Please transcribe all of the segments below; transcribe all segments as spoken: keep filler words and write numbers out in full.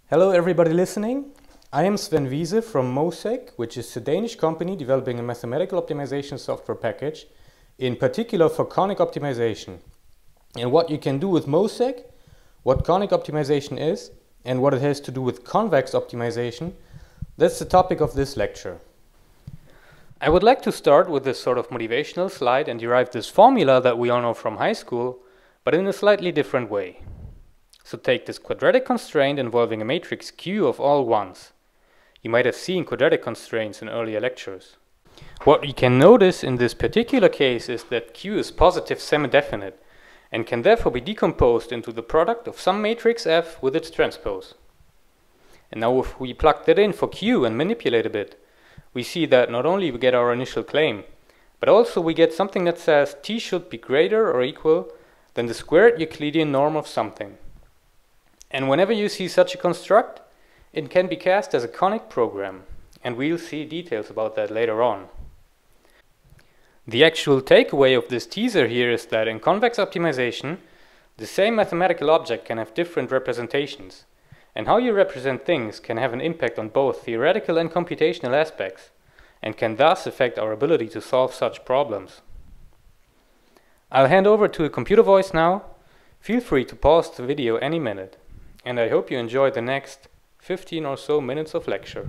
Hello everybody listening. I am Sven Wiese from Mosek, which is a Danish company developing a mathematical optimization software package, in particular for conic optimization. And what you can do with Mosek, what conic optimization is, and what it has to do with convex optimization, that's the topic of this lecture. I would like to start with this sort of motivational slide and derive this formula that we all know from high school, but in a slightly different way. So take this quadratic constraint involving a matrix Q of all ones. You might have seen quadratic constraints in earlier lectures. What you can notice in this particular case is that Q is positive semi-definite and can therefore be decomposed into the product of some matrix F with its transpose. And now if we plug that in for Q and manipulate a bit, we see that not only we get our initial claim, but also we get something that says T should be greater or equal than the squared Euclidean norm of something. And whenever you see such a construct, it can be cast as a conic program, and we'll see details about that later on. The actual takeaway of this teaser here is that in convex optimization, the same mathematical object can have different representations, and how you represent things can have an impact on both theoretical and computational aspects, and can thus affect our ability to solve such problems. I'll hand over to a computer voice now. Feel free to pause the video any minute. And I hope you enjoy the next fifteen or so minutes of lecture.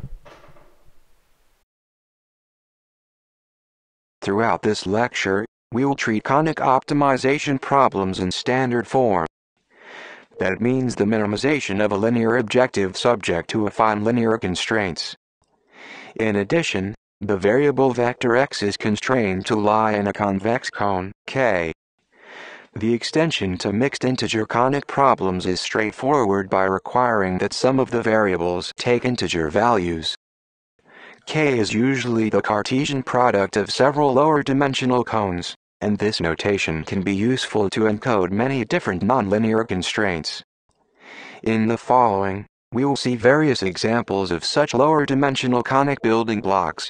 Throughout this lecture, we will treat conic optimization problems in standard form. That means the minimization of a linear objective subject to affine linear constraints. In addition, the variable vector x is constrained to lie in a convex cone, K. The extension to mixed-integer conic problems is straightforward by requiring that some of the variables take integer values. K is usually the Cartesian product of several lower-dimensional cones, and this notation can be useful to encode many different nonlinear constraints. In the following, we will see various examples of such lower-dimensional conic building blocks.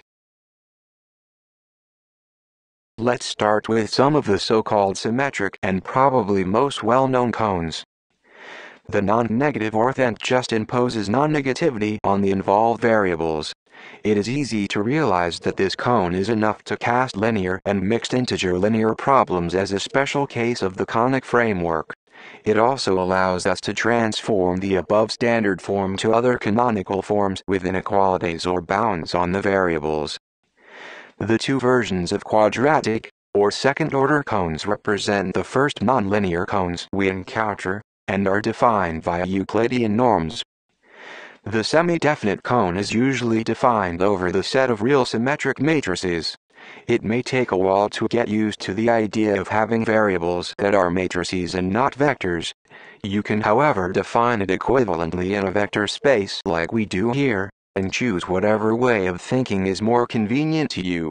Let's start with some of the so-called symmetric and probably most well-known cones. The non-negative orthent just imposes non-negativity on the involved variables. It is easy to realize that this cone is enough to cast linear and mixed-integer linear problems as a special case of the conic framework. It also allows us to transform the above standard form to other canonical forms with inequalities or bounds on the variables. The two versions of quadratic, or second-order cones represent the first nonlinear cones we encounter, and are defined via Euclidean norms. The semi-definite cone is usually defined over the set of real symmetric matrices. It may take a while to get used to the idea of having variables that are matrices and not vectors. You can, however, define it equivalently in a vector space like we do here, and choose whatever way of thinking is more convenient to you.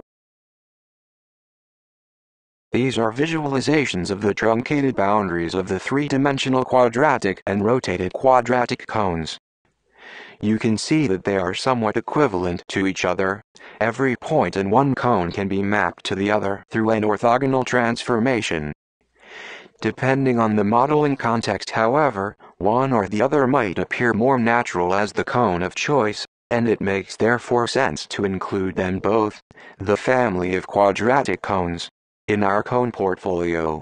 These are visualizations of the truncated boundaries of the three-dimensional quadratic and rotated quadratic cones. You can see that they are somewhat equivalent to each other. Every point in one cone can be mapped to the other through an orthogonal transformation. Depending on the modeling context, however, one or the other might appear more natural as the cone of choice, and it makes therefore sense to include them both, the family of quadratic cones, in our cone portfolio.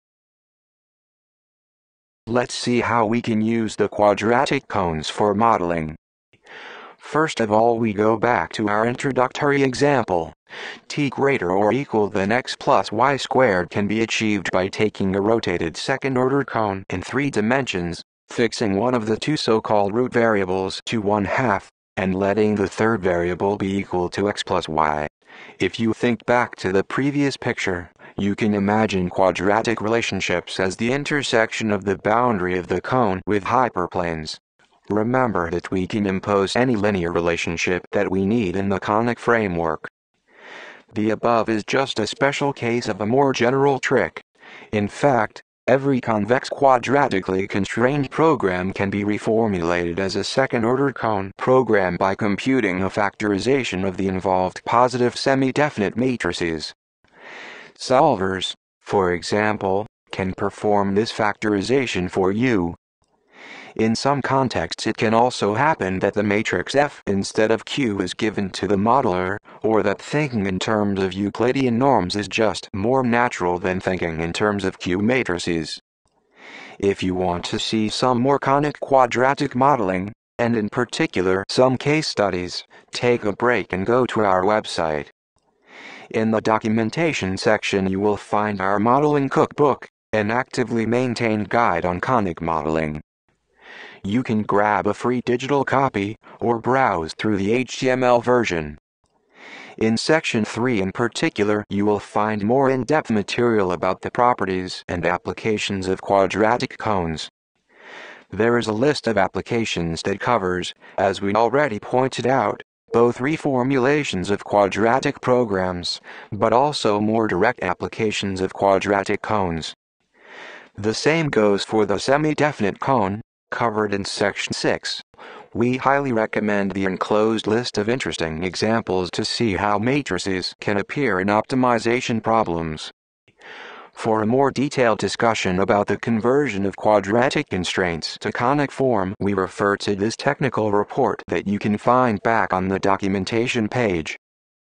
Let's see how we can use the quadratic cones for modeling. First of all, we go back to our introductory example. T greater or equal than x plus y squared can be achieved by taking a rotated second-order cone in three dimensions, fixing one of the two so-called root variables to one half, and letting the third variable be equal to x plus y. If you think back to the previous picture, you can imagine quadratic relationships as the intersection of the boundary of the cone with hyperplanes. Remember that we can impose any linear relationship that we need in the conic framework. The above is just a special case of a more general trick. In fact, every convex quadratically constrained program can be reformulated as a second-order cone program by computing a factorization of the involved positive semi-definite matrices. Solvers, for example, can perform this factorization for you. In some contexts it can also happen that the matrix F instead of Q is given to the modeler, or that thinking in terms of Euclidean norms is just more natural than thinking in terms of Q matrices. If you want to see some more conic quadratic modeling, and in particular some case studies, take a break and go to our website. In the documentation section you will find our modeling cookbook, an actively maintained guide on conic modeling. You can grab a free digital copy, or browse through the H T M L version. In section three in particular you will find more in-depth material about the properties and applications of quadratic cones. There is a list of applications that covers, as we already pointed out, both reformulations of quadratic programs, but also more direct applications of quadratic cones. The same goes for the semi-definite cone, covered in section six. We highly recommend the enclosed list of interesting examples to see how matrices can appear in optimization problems. For a more detailed discussion about the conversion of quadratic constraints to conic form, we refer to this technical report that you can find back on the documentation page.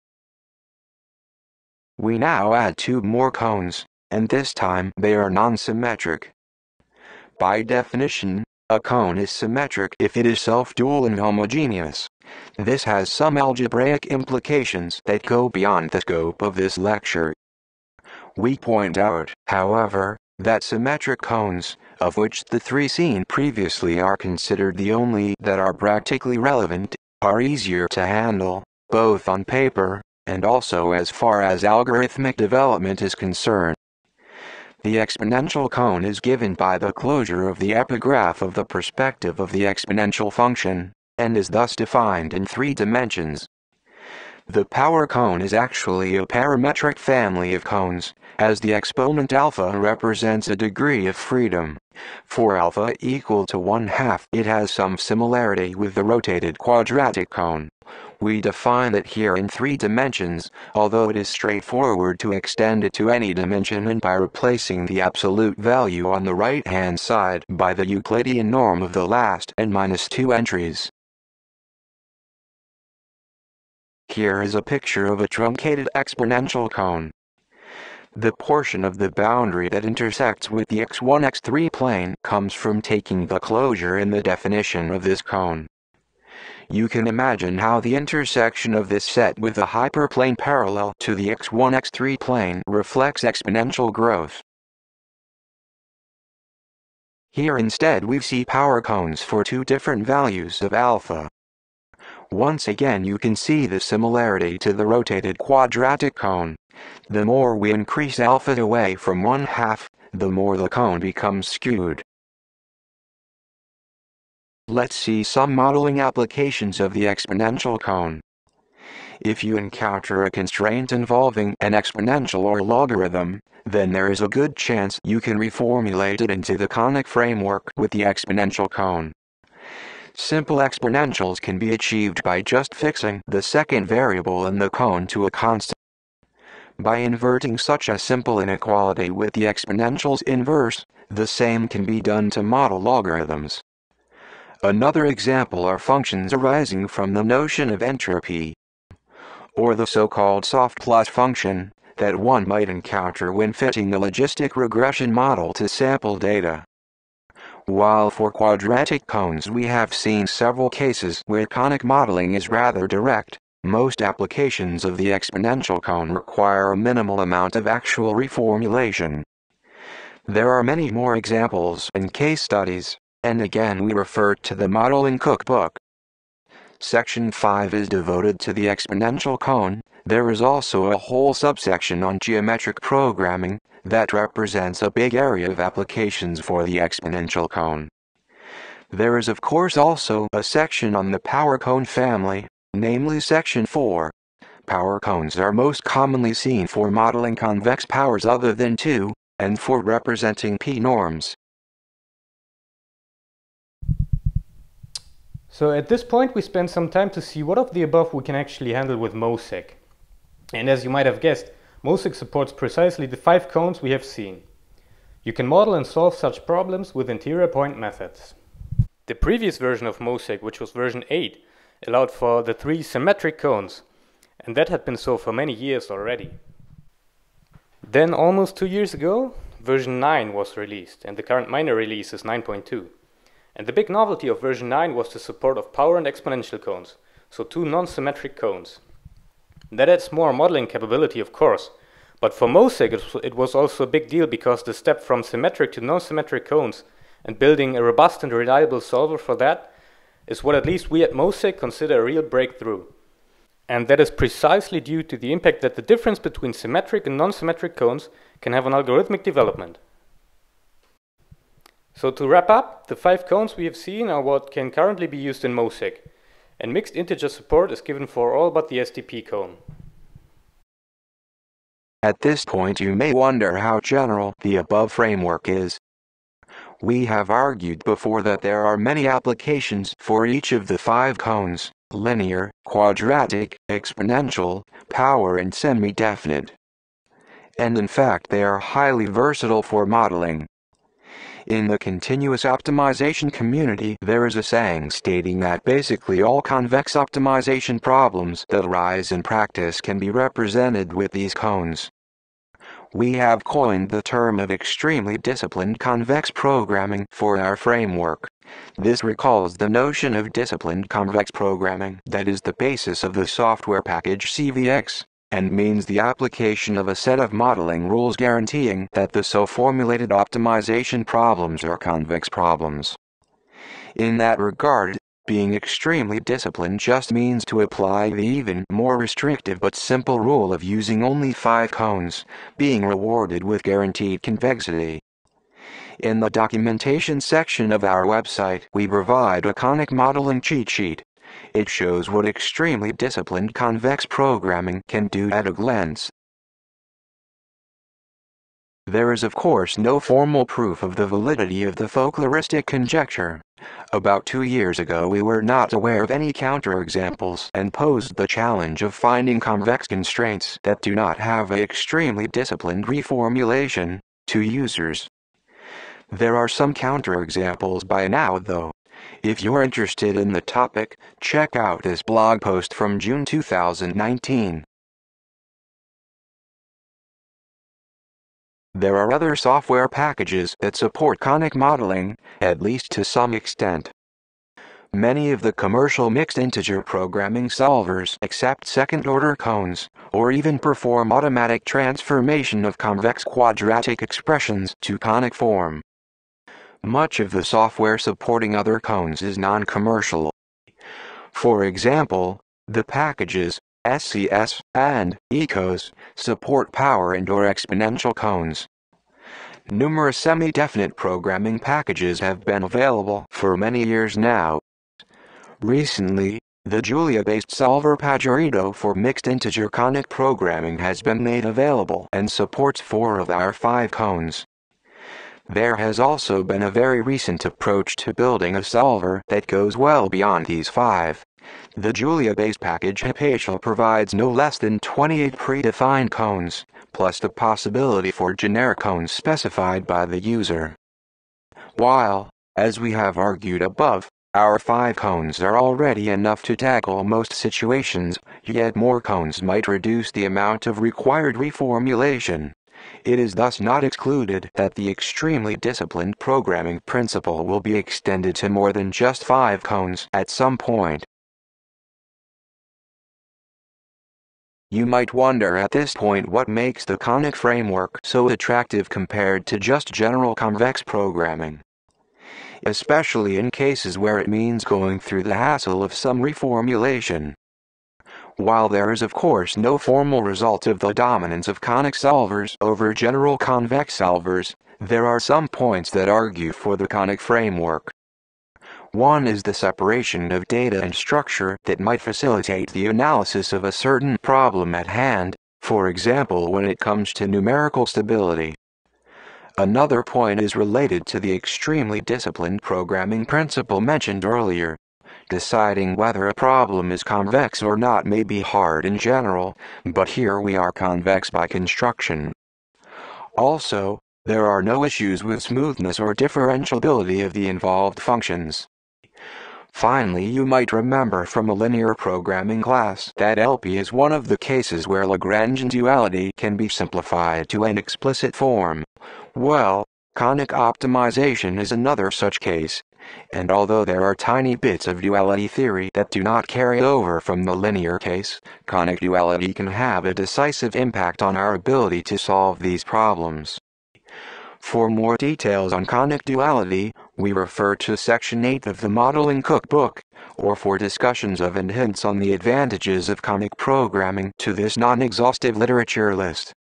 We now add two more cones, and this time they are non-symmetric. By definition, a cone is symmetric if it is self-dual and homogeneous. This has some algebraic implications that go beyond the scope of this lecture. We point out, however, that symmetric cones, of which the three seen previously are considered the only that are practically relevant, are easier to handle, both on paper, and also as far as algorithmic development is concerned. The exponential cone is given by the closure of the epigraph of the perspective of the exponential function, and is thus defined in three dimensions. The power cone is actually a parametric family of cones, as the exponent alpha represents a degree of freedom. For alpha equal to one half, it has some similarity with the rotated quadratic cone. We define it here in three dimensions, although it is straightforward to extend it to any dimension and by replacing the absolute value on the right-hand side by the Euclidean norm of the last n minus two entries. Here is a picture of a truncated exponential cone. The portion of the boundary that intersects with the x one x three plane comes from taking the closure in the definition of this cone. You can imagine how the intersection of this set with the hyperplane parallel to the x one x three plane reflects exponential growth. Here instead we see power cones for two different values of alpha. Once again you can see the similarity to the rotated quadratic cone. The more we increase alpha away from one half, the more the cone becomes skewed. Let's see some modeling applications of the exponential cone. If you encounter a constraint involving an exponential or logarithm, then there is a good chance you can reformulate it into the conic framework with the exponential cone. Simple exponentials can be achieved by just fixing the second variable in the cone to a constant. By inverting such a simple inequality with the exponential's inverse, the same can be done to model logarithms. Another example are functions arising from the notion of entropy, or the so-called soft plus function, that one might encounter when fitting the logistic regression model to sample data. While for quadratic cones we have seen several cases where conic modeling is rather direct, most applications of the exponential cone require a minimal amount of actual reformulation. There are many more examples and case studies, and again we refer to the modeling cookbook. Section five is devoted to the exponential cone. There is also a whole subsection on geometric programming that represents a big area of applications for the exponential cone. There is of course also a section on the power cone family, namely section four. Power cones are most commonly seen for modeling convex powers other than two, and for representing p-norms. So at this point we spent some time to see what of the above we can actually handle with Mosek. And as you might have guessed, Mosek supports precisely the five cones we have seen. You can model and solve such problems with interior point methods. The previous version of Mosek, which was version eight, allowed for the three symmetric cones, and that had been so for many years already. Then almost two years ago, version nine was released, and the current minor release is nine point two. And the big novelty of version nine was the support of power and exponential cones, so two non-symmetric cones. That adds more modeling capability, of course, but for Mosek it was also a big deal because the step from symmetric to non-symmetric cones and building a robust and reliable solver for that is what at least we at Mosek consider a real breakthrough. And that is precisely due to the impact that the difference between symmetric and non-symmetric cones can have on algorithmic development. So to wrap up, the five cones we have seen are what can currently be used in Mosek, and mixed integer support is given for all but the S D P cone. At this point you may wonder how general the above framework is. We have argued before that there are many applications for each of the five cones: linear, quadratic, exponential, power and semi-definite. And in fact they are highly versatile for modeling. In the continuous optimization community there is a saying stating that basically all convex optimization problems that arise in practice can be represented with these cones. We have coined the term of extremely disciplined convex programming for our framework. This recalls the notion of disciplined convex programming that is the basis of the software package C V X, and means the application of a set of modeling rules guaranteeing that the so formulated optimization problems are convex problems. In that regard, being extremely disciplined just means to apply the even more restrictive but simple rule of using only five cones, being rewarded with guaranteed convexity. In the documentation section of our website, we provide a conic modeling cheat sheet. It shows what extremely disciplined convex programming can do at a glance. There is of course no formal proof of the validity of the folkloristic conjecture. About two years ago we were not aware of any counterexamples and posed the challenge of finding convex constraints that do not have a extremely disciplined reformulation to users. There are some counterexamples by now though. If you're interested in the topic, check out this blog post from June two thousand nineteen. There are other software packages that support conic modeling, at least to some extent. Many of the commercial mixed-integer programming solvers accept second-order cones, or even perform automatic transformation of convex quadratic expressions to conic form. Much of the software supporting other cones is non-commercial. For example, the packages S C S and ecos support power and or exponential cones. Numerous semi-definite programming packages have been available for many years now. Recently, the Julia-based solver Pajorito for mixed-integer conic programming has been made available and supports four of our five cones. There has also been a very recent approach to building a solver that goes well beyond these five. The Julia-based package Hypatia provides no less than twenty-eight predefined cones, plus the possibility for generic cones specified by the user. While, as we have argued above, our five cones are already enough to tackle most situations, yet more cones might reduce the amount of required reformulation. It is thus not excluded that the extremely disciplined programming principle will be extended to more than just five cones at some point. You might wonder at this point what makes the conic framework so attractive compared to just general convex programming, especially in cases where it means going through the hassle of some reformulation. While there is of course no formal result of the dominance of conic solvers over general convex solvers, there are some points that argue for the conic framework. One is the separation of data and structure that might facilitate the analysis of a certain problem at hand, for example when it comes to numerical stability. Another point is related to the extremely disciplined programming principle mentioned earlier. Deciding whether a problem is convex or not may be hard in general, but here we are convex by construction. Also, there are no issues with smoothness or differentiability of the involved functions. Finally, you might remember from a linear programming class that L P is one of the cases where Lagrangian duality can be simplified to an explicit form. Well, conic optimization is another such case, and although there are tiny bits of duality theory that do not carry over from the linear case, conic duality can have a decisive impact on our ability to solve these problems. For more details on conic duality, we refer to Section eight of the Modeling Cookbook, or for discussions of and hints on the advantages of conic programming to this non-exhaustive literature list.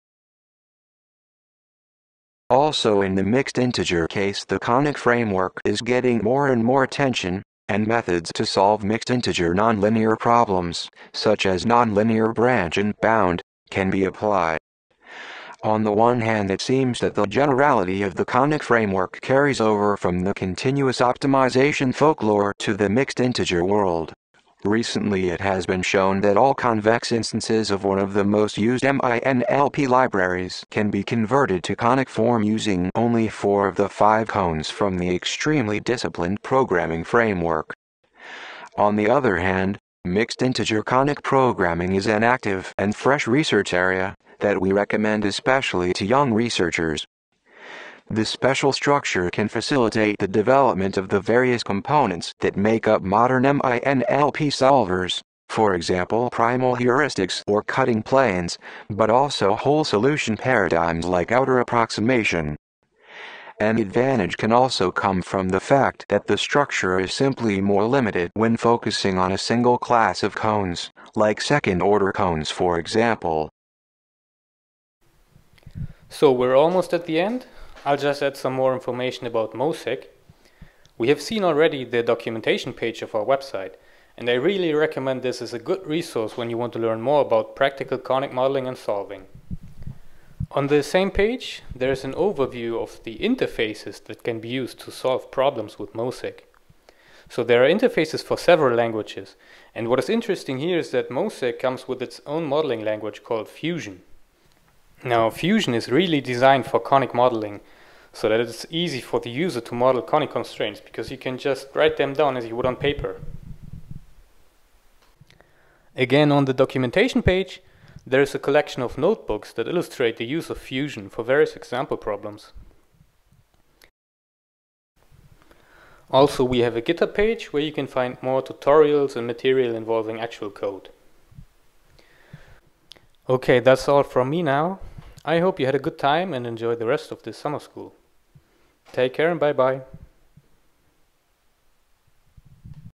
Also in the mixed integer case, the conic framework is getting more and more attention, and methods to solve mixed integer nonlinear problems, such as nonlinear branch and bound, can be applied. On the one hand, it seems that the generality of the conic framework carries over from the continuous optimization folklore to the mixed integer world. Recently it has been shown that all convex instances of one of the most used M I N L P libraries can be converted to conic form using only four of the five cones from the extremely disciplined programming framework. On the other hand, mixed integer conic programming is an active and fresh research area that we recommend especially to young researchers. This special structure can facilitate the development of the various components that make up modern M I N L P solvers, for example primal heuristics or cutting planes, but also whole solution paradigms like outer approximation. An advantage can also come from the fact that the structure is simply more limited when focusing on a single class of cones, like second-order cones for example. So we're almost at the end. I'll just add some more information about Mosek. We have seen already the documentation page of our website, and I really recommend this as a good resource when you want to learn more about practical conic modeling and solving. On the same page, there's an overview of the interfaces that can be used to solve problems with Mosek. So there are interfaces for several languages, and what is interesting here is that Mosek comes with its own modeling language called Fusion. Now, Fusion is really designed for conic modeling, so that it's easy for the user to model conic constraints, because you can just write them down as you would on paper. Again, on the documentation page, there is a collection of notebooks that illustrate the use of Fusion for various example problems. Also, we have a GitHub page where you can find more tutorials and material involving actual code. Okay, that's all from me now. I hope you had a good time and enjoy the rest of this summer school. Take care and bye bye.